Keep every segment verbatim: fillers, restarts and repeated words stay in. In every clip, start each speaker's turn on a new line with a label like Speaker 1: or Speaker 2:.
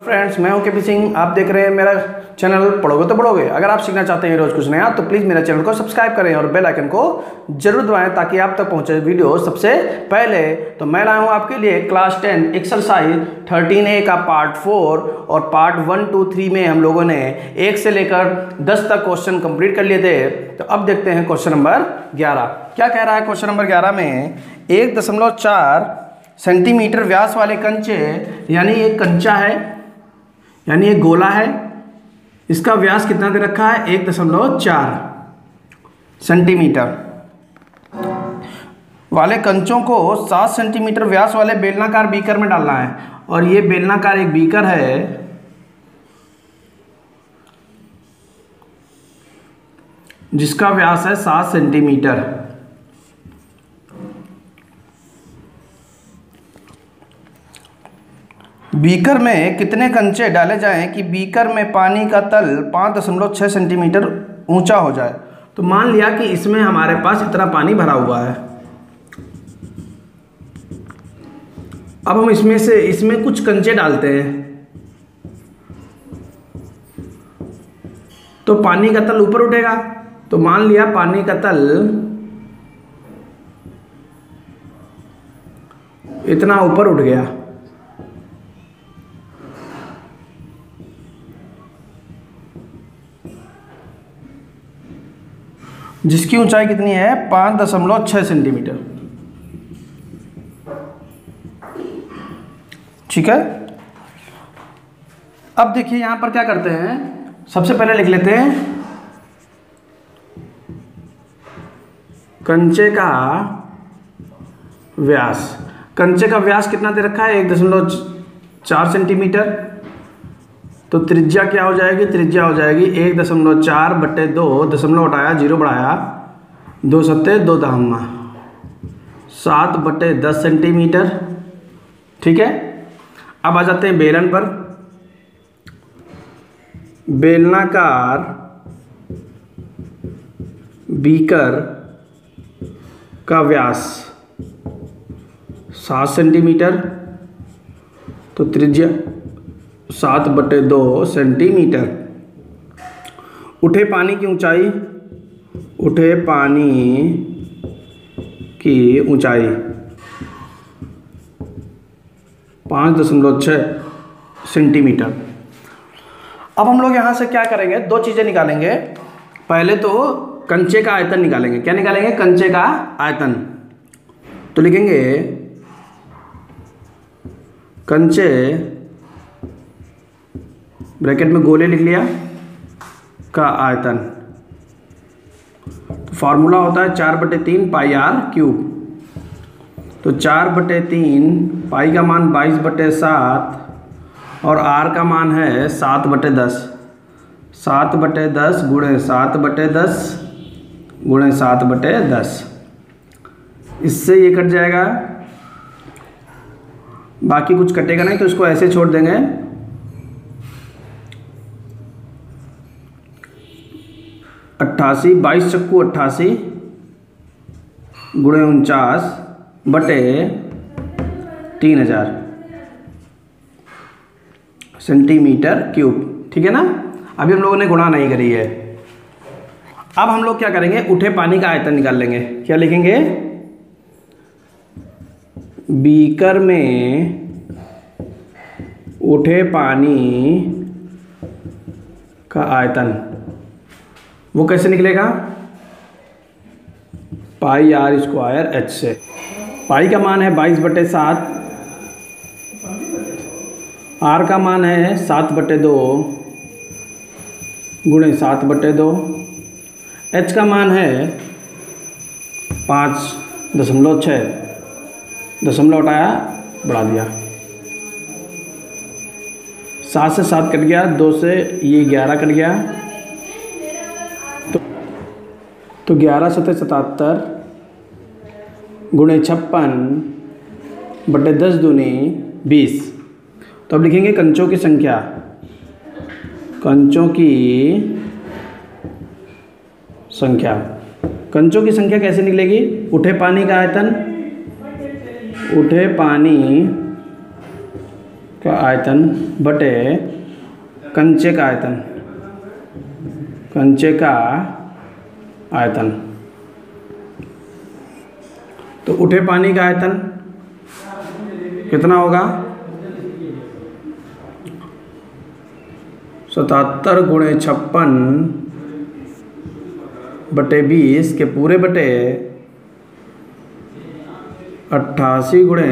Speaker 1: Friends, मैं हूं के पी सिंह। आप देख रहे हैं मेरा चैनल पढ़ोगे तो पढ़ोगे। अगर आप सीखना चाहते हैं रोज कुछ नया तो प्लीज़ मेरा चैनल को सब्सक्राइब करें और बेल आइकन को जरूर दबाएं ताकि आप तक पहुंचे वीडियो सबसे पहले। तो मैं लाया हूं आपके लिए class ten exercise thirteen A का पार्ट फोर और पार्ट वन टू थ्री में हम लोगों ने एक से लेकर दस तक क्वेश्चन कंप्लीट कर लिए थे। तो अब देखते हैं क्वेश्चन नंबर ग्यारह क्या कह रहा है। क्वेश्चन नंबर ग्यारह में एक दशमलव चार सेंटीमीटर व्यास वाले कंचे, यानी एक कंचा है, यानी एक गोला है, इसका व्यास कितना दे रखा है, एक दशमलव चार सेंटीमीटर वाले कंचों को सात सेंटीमीटर व्यास वाले बेलनाकार बीकर में डालना है। और ये बेलनाकार एक बीकर है जिसका व्यास है सात सेंटीमीटर। बीकर में कितने कंचे डाले जाएं कि बीकर में पानी का तल पाँच दशमलव छः सेंटीमीटर ऊंचा हो जाए। तो मान लिया कि इसमें हमारे पास इतना पानी भरा हुआ है। अब हम इसमें से इसमें कुछ कंचे डालते हैं तो पानी का तल ऊपर उठेगा। तो मान लिया पानी का तल इतना ऊपर उठ गया। जिसकी ऊंचाई कितनी है, पाँच दशमलव छः सेंटीमीटर। ठीक है। अब देखिए यहां पर क्या करते हैं, सबसे पहले लिख लेते हैं कंचे का व्यास। कंचे का व्यास कितना दे रखा है, एक दशमलव चार सेंटीमीटर। तो त्रिज्या क्या हो जाएगी, त्रिज्या हो जाएगी एक दशमलव चार बट्टे दो, दशमलव हटाया जीरो बढ़ाया, दो सत्ते दो दहम्मा, सात बट्टे दस सेंटीमीटर। ठीक है। अब आ जाते हैं बेलन पर। बेलनाकार बीकर का व्यास सात सेंटीमीटर, तो त्रिज्या सात बटे दो सेंटीमीटर। उठे पानी की ऊंचाई, उठे पानी की ऊंचाई पाँच दशमलव छः सेंटीमीटर। अब हम लोग यहाँ से क्या करेंगे, दो चीज़ें निकालेंगे। पहले तो कंचे का आयतन निकालेंगे। क्या निकालेंगे, कंचे का आयतन। तो लिखेंगे कंचे, ब्रैकेट में गोले लिख लिया, का आयतन। तो फार्मूला होता है चार बटे तीन पाई आर क्यूब। तो चार बटे तीन, पाई का मान बाईस बटे सात और आर का मान है सात बटे दस। सात बटे दस गुणे सात बटे दस गुणे सात बटे दस। इससे ये कट जाएगा, बाकी कुछ कटेगा नहीं तो इसको ऐसे छोड़ देंगे। अट्ठासी, बाईस चक्कू अट्ठासी गुणे उनचास बटे तीन हजार सेंटीमीटर क्यूब। ठीक है ना। अभी हम लोगों ने गुणा नहीं करी है। अब हम लोग क्या करेंगे, उठे पानी का आयतन निकाल लेंगे। क्या लिखेंगे, बीकर में उठे पानी का आयतन, वो कैसे निकलेगा, पाई आर स्क्वायर एच से। पाई का मान है बाईस बटे सात, आर का मान है सात बटे दो गुणे सात बटे दो, एच का मान है पाँच दशमलव छः, दशमलव हटाया बढ़ा दिया, सात से सात कट गया, दो से ये ग्यारह कट गया। तो तो ग्यारह सतह सतहत्तर गुणे छप्पन बटे दस दूनी बीस। तो अब लिखेंगे कंचों की संख्या। कंचों की संख्या, कंचों की संख्या कैसे निकलेगी, उठे पानी का आयतन, उठे पानी का आयतन बटे कंचे का आयतन, कंचे का आयतन। तो उठे पानी का आयतन कितना होगा? सतहत्तर गुणे छप्पन बटे बीस के पूरे बटे अट्ठासी गुणे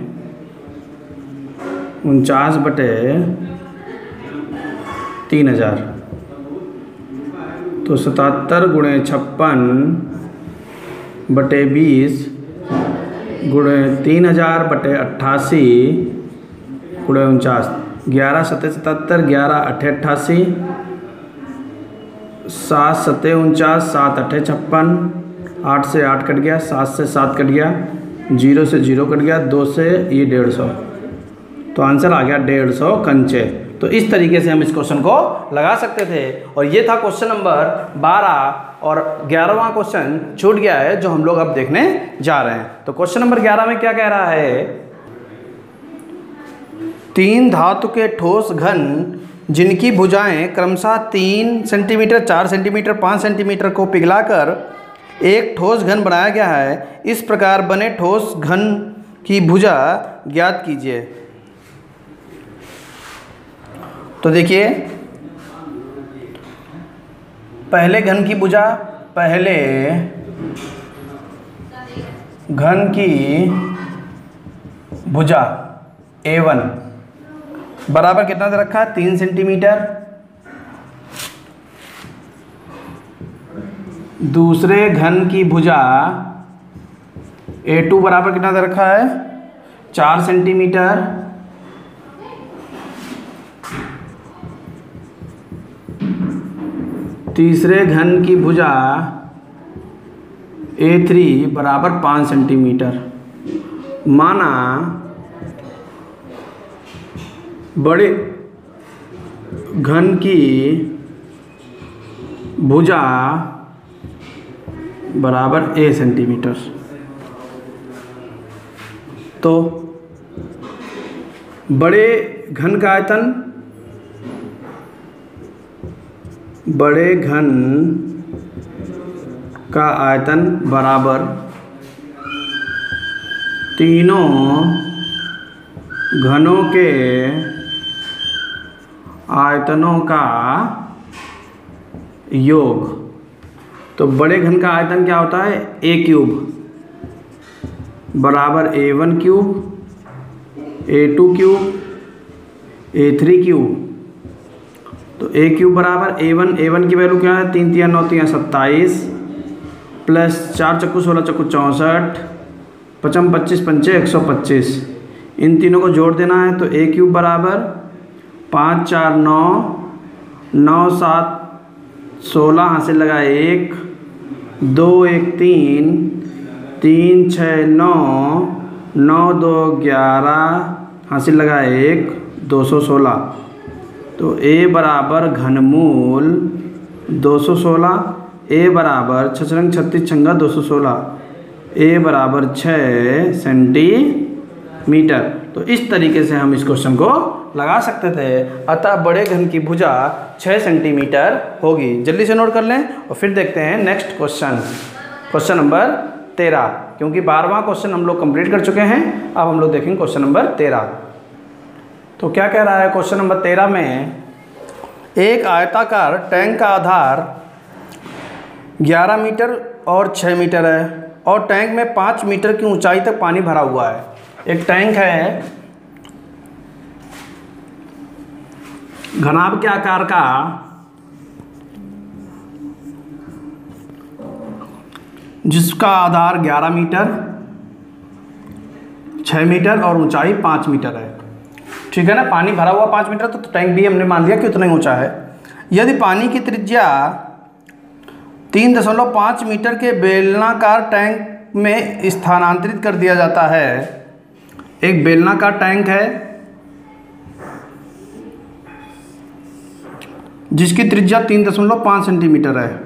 Speaker 1: उनचास बटे तीन हजार। तो सतहत्तर गुणे छप्पन बटे बीस गुणे तीन हजार बटे अट्ठासी गुणे उनचास। ग्यारह सत्ते सतहत्तर, ग्यारह अठे अट्ठासी, सात सत्ते उनचास, सात अठे छप्पन, आठ से आठ कट गया, सात से सात कट गया, जीरो से जीरो कट गया, दो से ये डेढ़ सौ। तो आंसर आ गया डेढ़ सौ कंचे। तो इस तरीके से हम इस क्वेश्चन को लगा सकते थे। और ये था क्वेश्चन नंबर बारह और ग्यारहवां क्वेश्चन छूट गया है जो हम लोग अब देखने जा रहे हैं। तो क्वेश्चन नंबर ग्यारह में क्या कह रहा है? तीन धातु के ठोस घन जिनकी भुजाएं क्रमशः तीन सेंटीमीटर, चार सेंटीमीटर, पाँच सेंटीमीटर को पिघलाकर एक ठोस घन बनाया गया है। इस प्रकार बने ठोस घन की भुजा ज्ञात कीजिए। तो देखिए, पहले घन की भुजा, पहले घन की भुजा ए वन बराबर कितना दे रखा है? तीन सेंटीमीटर। दूसरे घन की भुजा ए टू बराबर कितना दे रखा है? चार सेंटीमीटर। तीसरे घन की भुजा ए थ्री बराबर पाँच सेंटीमीटर। माना बड़े घन की भुजा बराबर ए सेंटीमीटर। तो बड़े घन का आयतन, बड़े घन का आयतन बराबर तीनों घनों के आयतनों का योग। तो बड़े घन का आयतन क्या होता है? ए क्यूब बराबर A one cube, A two cube, A three cube. तो ए क्यूब बराबर ए वन, ए वन की वैल्यू क्या है? तीन तिया नौ तिया सत्ताईस, प्लस चार चक्कू सोलह चक्कू चौंसठ, पचम पच्चीस पंचे एक सौ पच्चीस। इन तीनों को जोड़ देना है। तो ए क्यूब बराबर पाँच चार नौ, नौ सात सोलह, हासिल लगा एक, दो एक तीन, तीन छः नौ, नौ दो ग्यारह, हासिल लगा एक, दो सौ सोलह। तो ए बराबर घनमूल दो सौ सोलह, ए बराबर छछरंग छत्तीस छंगा दो सौ सोलह, ए बराबर छः सेंटीमीटर। तो इस तरीके से हम इस क्वेश्चन को लगा सकते थे। अतः बड़े घन की भुजा छः सेंटीमीटर होगी। जल्दी से नोट कर लें और फिर देखते हैं नेक्स्ट क्वेश्चन, क्वेश्चन नंबर तेरह। क्योंकि बारहवां क्वेश्चन हम लोग कंप्लीट कर चुके हैं, अब हम लोग देखेंगे क्वेश्चन नंबर तेरह। तो क्या कह रहा है क्वेश्चन नंबर तेरह में? एक आयताकार टैंक का आधार ग्यारह मीटर और छः मीटर है और टैंक में पाँच मीटर की ऊंचाई तक पानी भरा हुआ है। एक टैंक है घनाभ के आकार का, जिसका आधार ग्यारह मीटर, छः मीटर और ऊंचाई पाँच मीटर है। ठीक है ना? पानी भरा हुआ पाँच मीटर, तो, तो टैंक भी हमने मान लिया कि उतना ही ऊंचा है। यदि पानी की त्रिज्या तीन दशमलव पाँच मीटर के बेलनाकार टैंक में स्थानांतरित कर दिया जाता है। एक बेलनाकार टैंक है जिसकी त्रिज्या तीन दशमलव पाँच सेंटीमीटर है।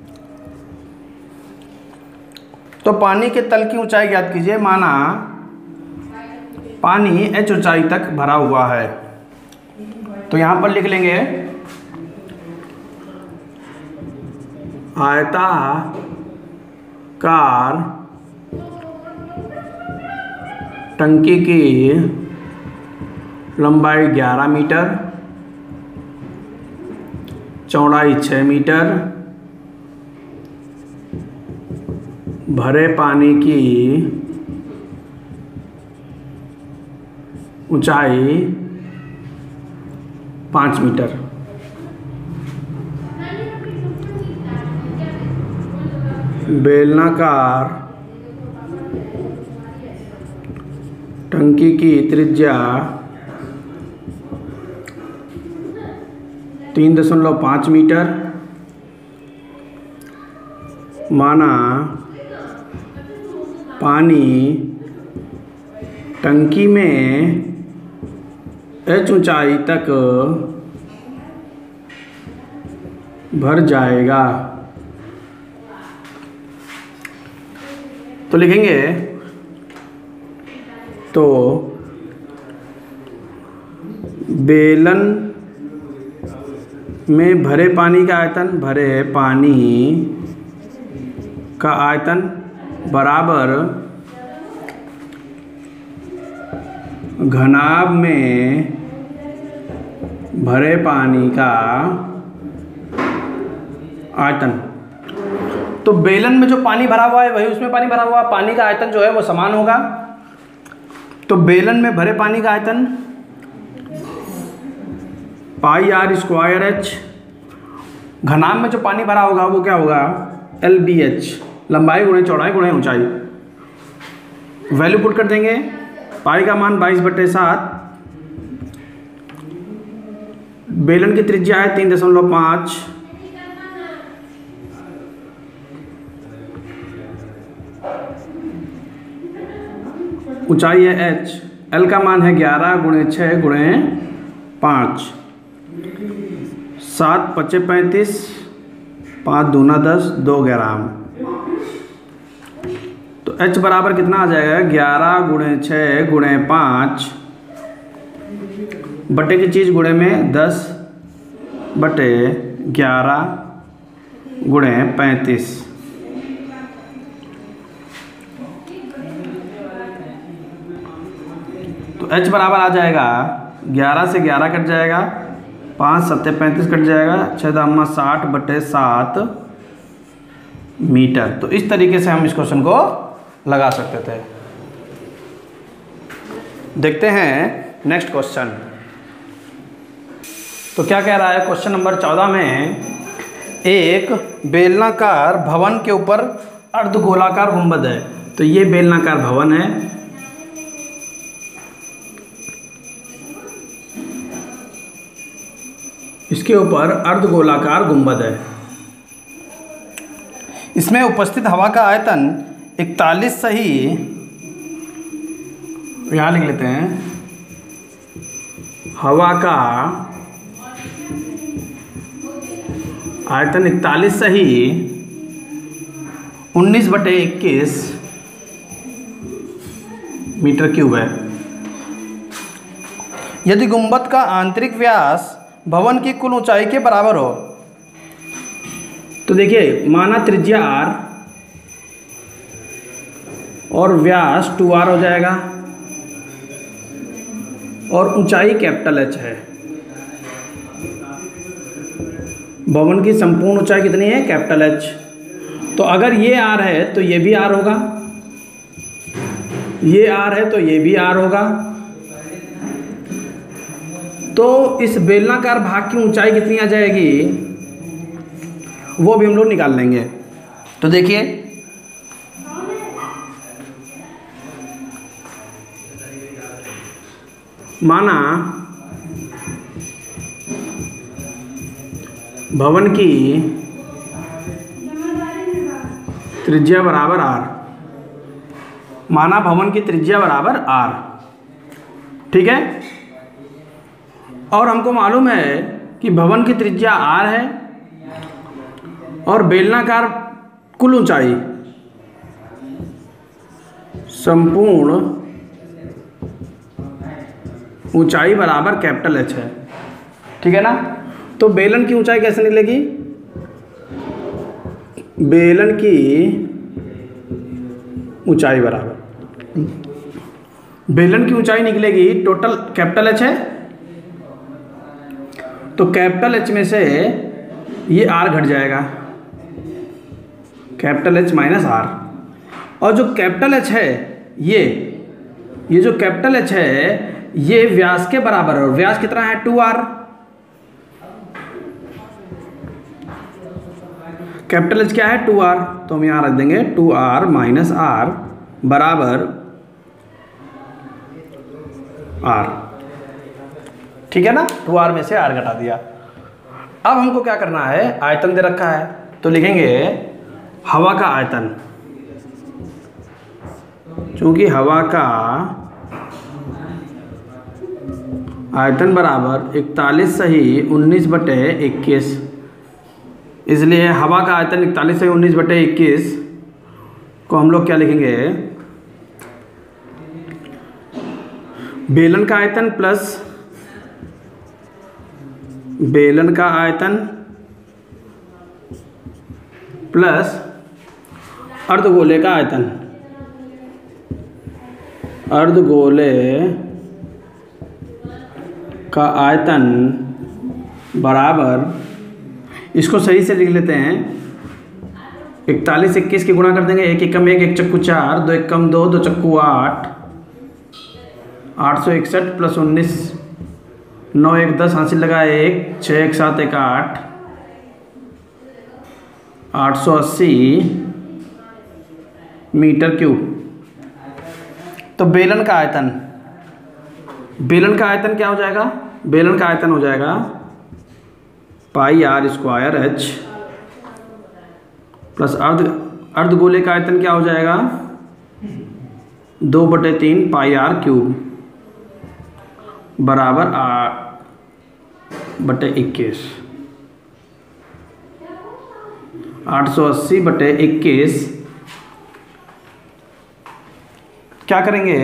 Speaker 1: तो पानी के तल की ऊंचाई ज्ञात कीजिए। माना पानी एच ऊंचाई तक भरा हुआ है। तो यहाँ पर लिख लेंगे आयताकार टंकी की लंबाई ग्यारह मीटर, चौड़ाई छः मीटर, भरे पानी की ऊंचाई पाँच मीटर। बेलनाकार टंकी की त्रिज्या तीन दशमलव पाँच मीटर, माना पानी टंकी में एच ऊंचाई तक भर जाएगा। तो लिखेंगे तो बेलन में भरे पानी का आयतन भरे पानी का आयतन बराबर घनाभ में भरे पानी का आयतन। तो बेलन में जो पानी भरा हुआ है वही उसमें पानी भरा हुआ है, पानी का आयतन जो है वो समान होगा। तो बेलन में भरे पानी का आयतन पाई आर स्क्वायर एच, घनाभ में जो पानी भरा होगा वो क्या होगा, एल बी एच, लंबाई गुणे चौड़ाई गुणे ऊंचाई। वैल्यू पुट कर देंगे, पाई का मान बाईस बटे सात, बेलन की त्रिज्या है तीन दशमलव पाँच, ऊंचाई है एच, एल का मान है ग्यारह गुणे छः गुणे पाँच, सात पच्चे पैंतीस, पाँच दूना दस, दो ग्राम। तो एच बराबर कितना आ जाएगा, ग्यारह गुणे छः गुणे पाँच बटे की चीज़ गुणे में दस बटे ग्यारह गुणे पैंतीस। तो h बराबर आ जाएगा ग्यारह से ग्यारह कट जाएगा, पाँच सत्ते पैंतीस कट जाएगा, छः दामा साठ बटे सात मीटर। तो इस तरीके से हम इस क्वेश्चन को लगा सकते थे। देखते हैं नेक्स्ट क्वेश्चन। तो क्या कह रहा है क्वेश्चन नंबर चौदह में, एक बेलनाकार भवन के ऊपर अर्धगोलाकार गुंबद है। तो ये बेलनाकार भवन है, इसके ऊपर अर्धगोलाकार गुंबद है, इसमें उपस्थित हवा का आयतन इकतालीस सही, यहाँ लिख लेते हैं, हवा का आयतन इकतालीस सही उन्नीस बटे इक्कीस मीटर क्यूब है। यदि गुंबद का आंतरिक व्यास भवन की कुल ऊंचाई के बराबर हो, तो देखिए माना त्रिज्या आर और व्यास टू आर हो जाएगा और ऊंचाई कैपिटल एच है। भवन की संपूर्ण ऊंचाई कितनी है, कैपिटल एच। तो अगर ये आर है तो ये भी आर होगा, ये आर है तो ये भी आर होगा। तो इस बेलनाकार भाग की ऊंचाई कितनी आ जाएगी, वो भी हम लोग निकाल लेंगे। तो देखिए माना भवन की त्रिज्या बराबर आर, माना भवन की त्रिज्या बराबर आर, ठीक है। और हमको मालूम है कि भवन की त्रिज्या आर है और बेलनाकार कुल ऊंचाई संपूर्ण ऊंचाई बराबर कैपिटल एच है। ठीक है ना। तो बेलन की ऊंचाई कैसे निकलेगी, बेलन की ऊंचाई बराबर, बेलन की ऊंचाई निकलेगी टोटल कैपिटल एच है, तो कैपिटल एच में से ये आर घट जाएगा, कैपिटल एच माइनस आर, और जो कैपिटल एच है ये ये जो कैपिटल एच है ये व्यास के बराबर है, और व्यास कितना है टू आर, कैपिटल एच क्या है टू आर, तो हम यहां रख देंगे टू आर माइनस आर बराबर आर, ठीक है ना। टू आर में से आर घटा दिया। अब हमको क्या करना है, आयतन दे रखा है तो लिखेंगे हवा का आयतन, क्योंकि हवा का आयतन बराबर इकतालीस सही उन्नीस बटे इक्कीस, इसलिए हवा का आयतन इकतालीस सही उन्नीस बटे इक्कीस को हम लोग क्या लिखेंगे, बेलन का आयतन प्लस बेलन का आयतन प्लस अर्धगोले का आयतन, अर्धगोले का आयतन बराबर, इसको सही से लिख लेते हैं, इकतालीस इक्कीस की गुणा कर देंगे, एक एकम एक, एक चक्कू चार, दो एकम दो, दो चक्कू आठ, आठ सौ इकसठ प्लस उन्नीस, नौ एक दस, हासिल लगा एक, छः एक सात एक आठ, आठ सौ अस्सी मीटर क्यूब। तो बेलन का आयतन, बेलन का आयतन क्या हो जाएगा, बेलन का आयतन हो जाएगा pi r square h plus अर्ध अर्धगोले का आयतन क्या हो जाएगा, दो बटे तीन पाई आर क्यूब बराबर आठ बटे इक्कीस, आठ सौ अस्सी बटे इक्कीस। क्या करेंगे,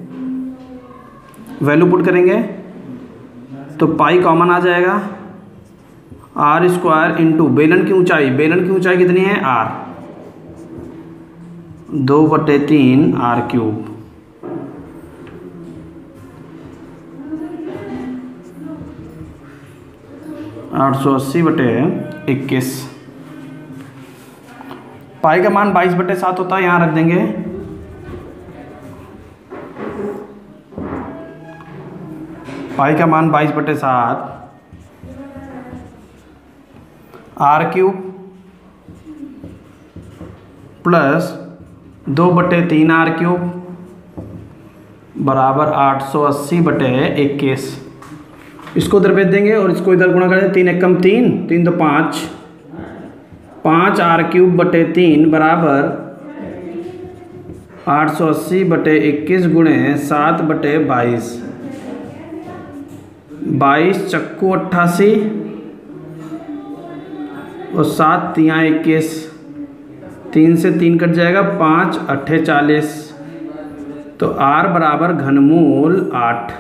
Speaker 1: वैल्यू पुट करेंगे तो पाई कॉमन आ जाएगा, आर स्क्वायर इंटू बेलन की ऊंचाई, बेलन की ऊंचाई कितनी है आर, दो बटे तीन आर क्यूब, आठ सौ अस्सी बटे इक्कीस, पाई का मान बाईस बटे सात होता है, यहाँ रख देंगे, पाई का मान बाईस बटे सात, आर क्यूब प्लस दो बटे तीन आर क्यूब बराबर आठ सौ अस्सी बटे इक्कीस, इसको उधर भेज देंगे और इसको इधर गुणा करें, तीन एकम तीन, तीन दो पाँच, पाँच आर क्यूब बटे तीन बराबर आठ सौ अस्सी बटे इक्कीस गुणे सात बटे बाईस, बाईस चक्कू अट्ठासी और सात तिया इक्कीस, तीन से तीन कट जाएगा, पाँच अट्ठे चालीस, तो आर बराबर घनमूल आठ,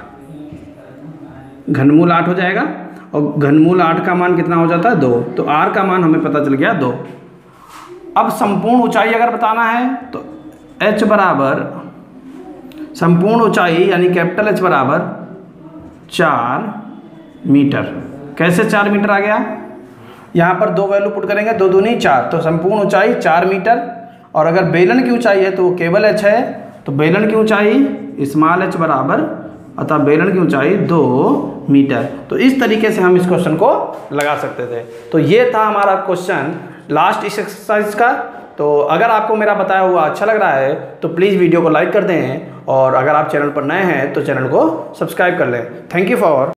Speaker 1: घनमूल आठ हो जाएगा, और घनमूल आठ का मान कितना हो जाता है दो, तो आर का मान हमें पता चल गया दो। अब संपूर्ण ऊंचाई अगर बताना है तो एच बराबर संपूर्ण ऊंचाई यानी कैपिटल एच बराबर चार मीटर। कैसे चार मीटर आ गया, यहाँ पर दो वैल्यू पुट करेंगे, दो दूनी चार, तो संपूर्ण ऊंचाई चार मीटर, और अगर बेलन की ऊंचाई है तो वो केवल एच है, तो बेलन की ऊंचाई स्मॉल एच बराबर, अतः बेलन की ऊंचाई दो मीटर। तो इस तरीके से हम इस क्वेश्चन को लगा सकते थे। तो ये था हमारा क्वेश्चन लास्ट इस एक्सरसाइज का। तो अगर आपको मेरा बताया हुआ अच्छा लग रहा है तो प्लीज़ वीडियो को लाइक कर दें, और अगर आप चैनल पर नए हैं तो चैनल को सब्सक्राइब कर लें। Thank you for